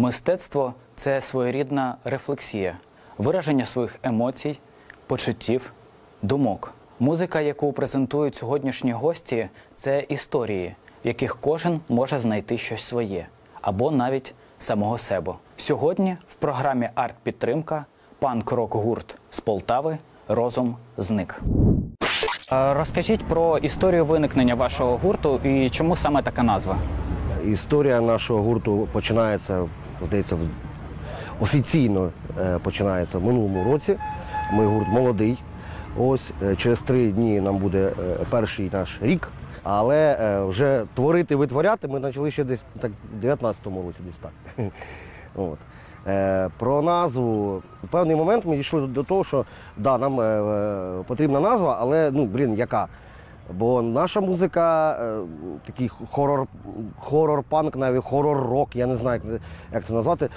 Мистецтво – це своєрідна рефлексія, вираження своїх емоцій, почуттів, думок. Музика, яку презентують сьогоднішні гості – це історії, в яких кожен може знайти щось своє, або навіть самого себе. Сьогодні в програмі «Арт-підтримка» панк-рок-гурт з Полтави «Розум зник». Розкажіть про історію виникнення вашого гурту і чому саме така назва? Історія нашого гурту починається, здається, офіційно починається в минулому році. Ми гурт молодий. Ось через 3 дні нам буде перший наш рік. Але вже творити, витворяти ми почали ще десь так, в 19-му році, десь так. От. Про назву. В певний момент ми дійшли до того, що да, нам потрібна назва, але яка? Бо наша музика такий хорор-панк, навіть хорор-рок, я не знаю, як це назвати.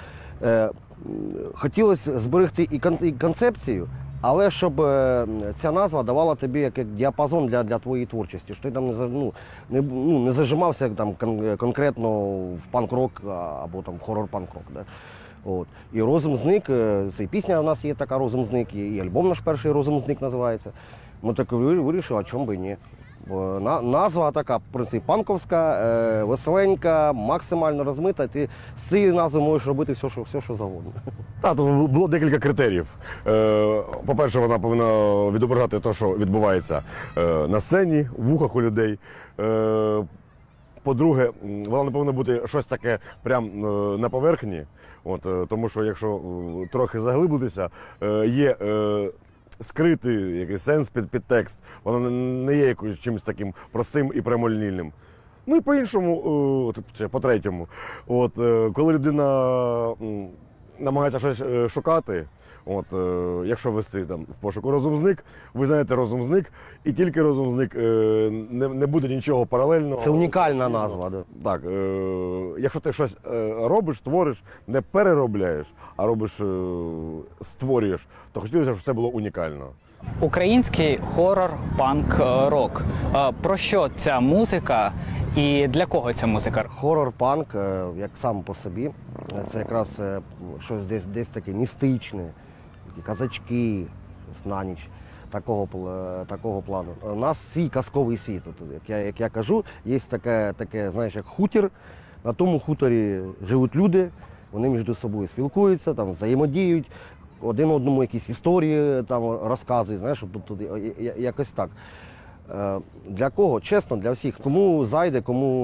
Хотілося зберегти і концепцію, але щоб ця назва давала тобі як діапазон для твоєї творчості, що ти там не зажимався там конкретно в панк-рок або там хорор-панк-рок. Да? От. І «Розум зник», це і пісня у нас є така «Розум зник», і альбом наш перший «Розум зник» називається. Ми так вирішили, а чому би і ні. Бо назва така, в принципі, панковська, веселенька, максимально розмита. Ти з цією назвою можеш робити все, що завгодно. Так, було декілька критеріїв. По-перше, вона повинна відображати те, що відбувається на сцені, в вухах у людей. По-друге, вона не повинна бути щось таке прям на поверхні. Тому що якщо трохи заглибитися, є скритий якийсь сенс під текст, воно не є якось чимось таким простим і прямолінійним. Ну і по-іншому, по-третьому, коли людина намагається щось шукати, якщо ввести там в пошуку «Розум зник», ви знаєте «Розум зник», і тільки «Розум зник», не буде нічого паралельного. Це унікальна назва. Да. Так, якщо ти щось робиш, твориш, не переробляєш, а робиш, створюєш, то хотілося, щоб це було унікально. Український хорор, панк, рок. Про що ця музика і для кого ця музика? Хорор-панк, як сам по собі, це якраз щось десь таке містичне, казачки, на ніч, такого плану. У нас свій казковий світ. Як я кажу, є таке, знаєш, як хутір. На тому хуторі живуть люди, вони між собою спілкуються, там, взаємодіють, один одному якісь історії там розказують, знаєш, якось так. Для кого? Чесно, для всіх. Кому зайде,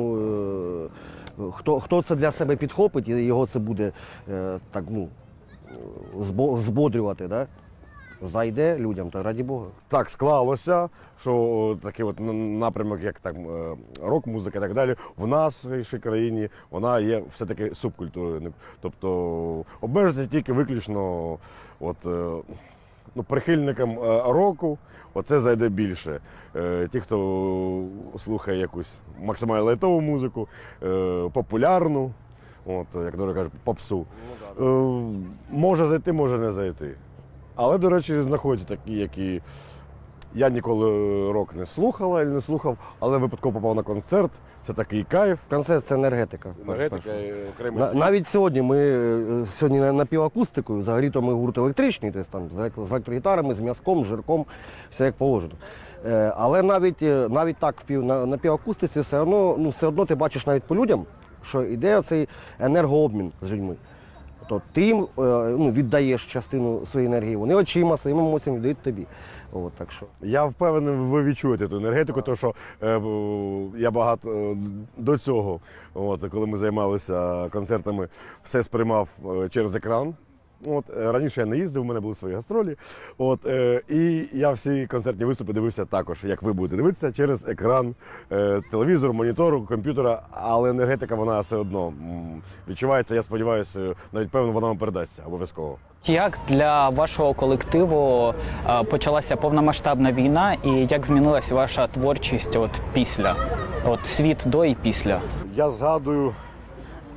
хто це для себе підхопить і його це буде так, збодрювати, да? Зайде людям, то раді Бога. Так склалося, що такий напрямок, як там рок-музика і так далі, в нашій країні вона є все-таки субкультурою. Тобто обмежується тільки виключно прихильникам року, оце зайде більше. Ті, хто слухає якусь максимально лайтову музику, популярну, як добре кажуть, попсу, може зайти, може не зайти. Але, до речі, знаходяться такі, які я ніколи рок не слухав, але випадково попав на концерт. Це такий кайф. Концерт – це енергетика. Енергетика і окремий світ. Навіть сьогодні ми напівакустикою, взагалі-то ми гурт електричний, тобто там з електрогітарами, з м'язком, з жирком, все як положено. Але навіть так на напівакустиці все одно ти бачиш навіть по людям, що йде цей енергообмін з людьми. То ти їм віддаєш частину своєї енергії, вони очима, своїми емоціями віддають тобі. Так що. Я впевнений, ви відчуєте ту енергетику, тому що я багато до цього, коли ми займалися концертами, все сприймав через екран. Раніше я не їздив, у мене були свої гастролі. І я всі концертні виступи дивився також, як ви будете дивитися, через екран телевізору, монітору, комп'ютера, але енергетика вона все одно відчувається, я сподіваюся, навіть певно вона вам передасться обов'язково. Як для вашого колективу почалася повномасштабна війна і як змінилася ваша творчість після? Світ до і після? Я згадую,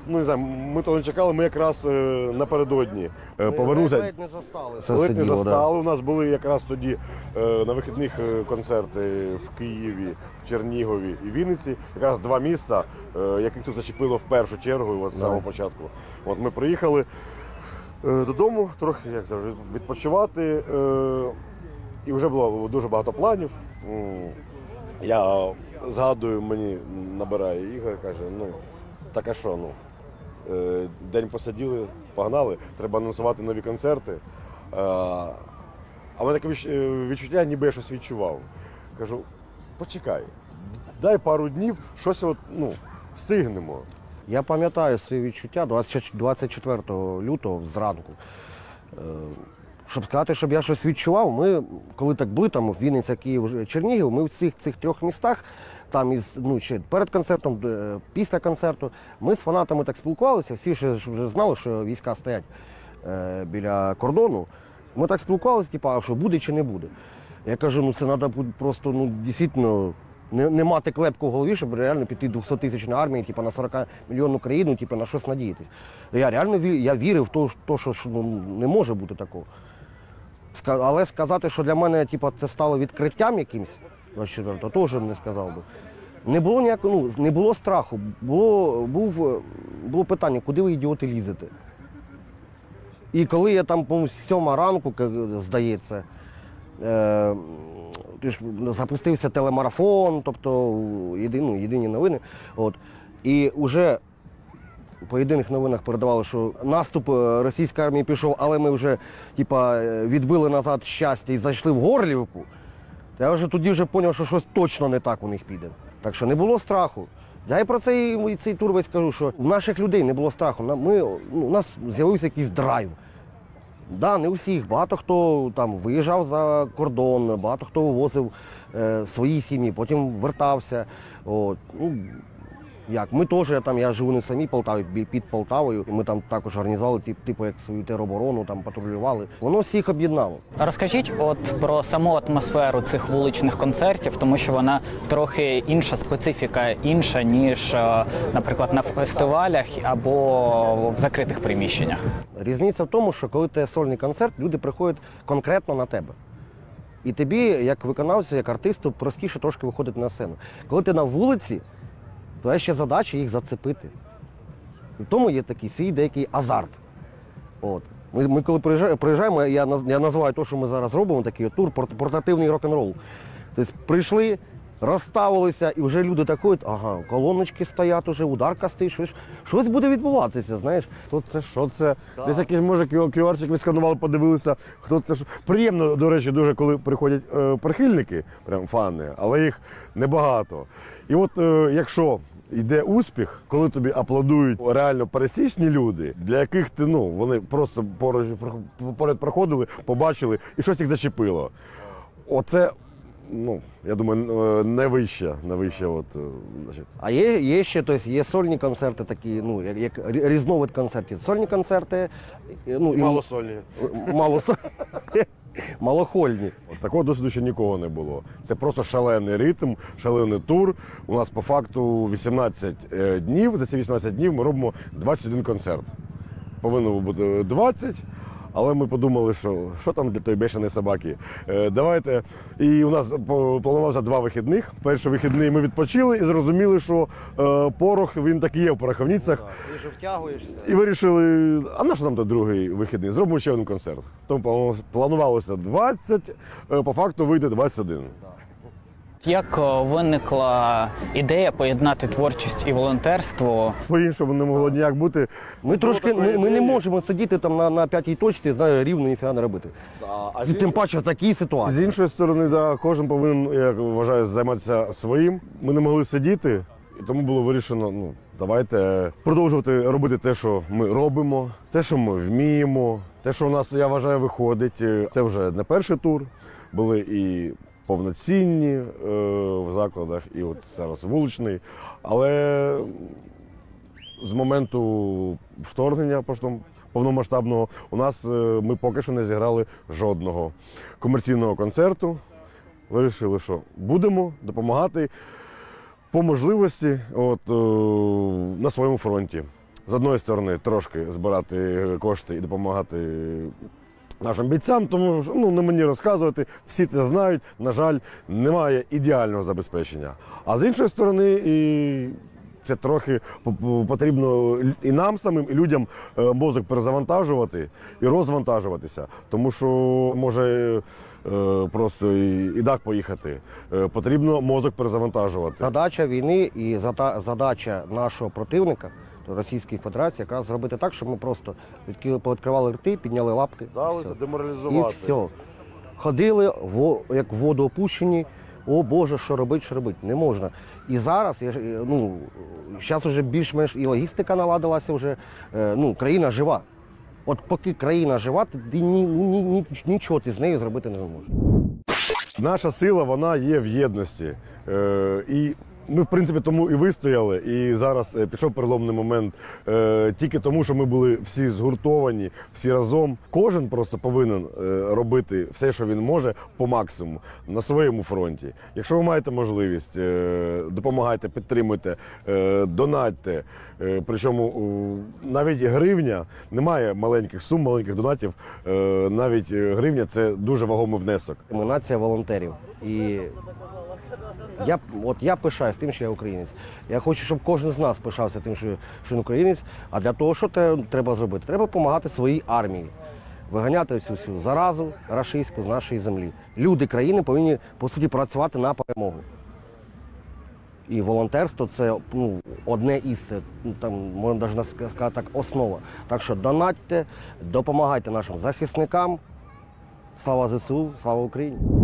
ну не знаю, ми то не чекали, ми якраз напередодні повернулися. Ледь не застали. Ледь не застали. У нас були якраз тоді на вихідних концерти в Києві, в Чернігові і Вінниці. Якраз два міста, яких тут зачепило в першу чергу, от з самого початку. От ми приїхали додому, трохи, як завжди, відпочивати. І вже було дуже багато планів. Я згадую, мені набирає Ігор, каже, ну, так а що, ну, день посиділи, погнали, треба анонсувати нові концерти. А в мене таке відчуття, ніби я щось відчував. Кажу, почекай, дай пару днів, щось от, ну, встигнемо. Я пам'ятаю свої відчуття 24 лютого зранку. Щоб сказати, щоб я щось відчував, ми, коли так були, там, в Вінниця, Київ, Чернігів, ми в цих трьох містах, там із, ну, ще перед концертом, після концерту, ми з фанатами так спілкувалися, всі вже знали, що війська стоять біля кордону. Ми так спілкувалися, типу, а що буде чи не буде. Я кажу, ну це треба просто, ну, дійсно, не мати клепку в голові, щоб реально піти 200-тисячну армію, типу, на 40-мільйонну країну, типу, на щось надіятись. Я реально я вірив в те, що ну, не може бути такого. Але сказати, що для мене типу, це стало відкриттям якимось, 24-го, теж не сказав би. Не було ніякого, ну, не було страху, було питання, куди ви, ідіоти, лізете. І коли я там, по-моєму, з 7 ранку, здається, запустився телемарафон, тобто єдині новини. От. І вже по єдиних новинах передавали, що наступ російської армії пішов, але ми вже відбили назад щастя і зайшли в Горлівку. Я вже тоді зрозумів, що щось точно не так у них піде. Так що не було страху. Я і про цей тур весь кажу, що в наших людей не було страху. У нас з'явився якийсь драйв. Да, не у всіх. Багато хто там виїжджав за кордон, багато хто вивозив свої сім'ї, потім вертався. От. Ну, як, ми теж, я живу не в самій Полтаві, під Полтавою, і ми там також організували, типу, як свою тероборону, там патрулювали. Воно всіх об'єднало. Розкажіть от про саму атмосферу цих вуличних концертів, тому що вона трохи інша, специфіка інша, ніж, наприклад, на фестивалях або в закритих приміщеннях. Різниця в тому, що коли ти сольний концерт, люди приходять конкретно на тебе. І тобі, як виконавцю, як артисту, простіше трошки виходити на сцену. Коли ти на вулиці, то ще задача їх зацепити. І в тому є такий свій деякий азарт. От. Ми коли приїжджаємо, я називаю те, що ми зараз робимо, такий тур, портативний рок-н-рол. Тобто прийшли, розставилися, і вже люди так ходять, ага, колоночки стоять уже, ударка стоїть, щось буде відбуватися, знаєш. Хто це, що це? Да. Десь якийсь, може, QR-чик відсканували, подивилися, хто це. Приємно, до речі, дуже, коли приходять прихильники, прям фани, але їх небагато. І от якщо йде успіх, коли тобі аплодують реально пересічні люди, для яких ти, вони просто поряд проходили, побачили і щось їх зачепило. Оце, я думаю, не вище. Значить. А є ще, тобто, є сольні концерти такі, як різновид концертів. Сольні концерти, малосольні. Малохольні. Такого досвіду ще нікого не було. Це просто шалений ритм, шалений тур. У нас по факту 18 днів. За ці 18 днів ми робимо 21 концерт. Повинно бути 20, але ми подумали, що там для тої бешеної собаки. Давайте. І у нас планувалося 2 вихідних. Перший вихідний ми відпочили і зрозуміли, що порох, він так і є в пороховницях. Ти ж втягуєшся. І вирішили, а на що нам той другий вихідний? Зробимо ще один концерт. Тому планувалося 20, по факту вийде 21. Як виникла ідея поєднати творчість і волонтерство? По-іншому не могло ніяк бути. Ми не можемо сидіти там на 5-й точці, рівно ніфіга не робити. Тим паче в такій ситуації. З іншої сторони, кожен повинен, я вважаю, займатися своїм. Ми не могли сидіти, і тому було вирішено, давайте продовжувати робити те, що ми робимо, те, що ми вміємо, те, що у нас, я вважаю, виходить. Це вже не перший тур, були і повноцінні в закладах, і от зараз вуличний. Але з моменту вторгнення повномасштабного ми поки що не зіграли жодного комерційного концерту. Вирішили, що будемо допомагати по можливості на своєму фронті. з одної сторони трошки збирати кошти і допомагати нашим бійцям, тому що не мені розказувати, всі це знають. На жаль, немає ідеального забезпечення. А з іншої сторони, це трохи потрібно і нам самим, і людям мозок перезавантажувати і розвантажуватися, тому що може просто і дах поїхати. Потрібно мозок перезавантажувати. Задача війни і задача нашого противника, Російської Федерації, якраз зробити так, щоб ми просто відкривали рти, підняли лапки. Далося І деморалізувати. все. Ходили, як в воду опущені, о Боже, що робити, не можна. І зараз, зараз вже більш-менш і логістика наладилася вже, країна жива. От поки країна жива, ти нічого ти з нею зробити не зможеш. Наша сила, вона є в єдності. І ми, в принципі, тому і вистояли, і зараз пішов переломний момент тільки тому, що ми були всі згуртовані, всі разом. Кожен просто повинен робити все, що він може, по максимуму на своєму фронті. Якщо ви маєте можливість, допомагайте, підтримуйте, донатьте. Причому навіть гривня, немає маленьких сум, маленьких донатів, навіть гривня – це дуже вагомий внесок. Ми нація волонтерів. І я пишаюсь тим, що я українець. Я хочу, щоб кожен з нас пишався тим, що він українець. А для того, що треба зробити? Треба допомагати своїй армії. Виганяти всю заразу рашистську з нашої землі. Люди країни повинні, по суті, працювати на перемогу. І волонтерство – це одне із, можна навіть сказати так, основа. Так що донатьте, допомагайте нашим захисникам. Слава ЗСУ, слава Україні!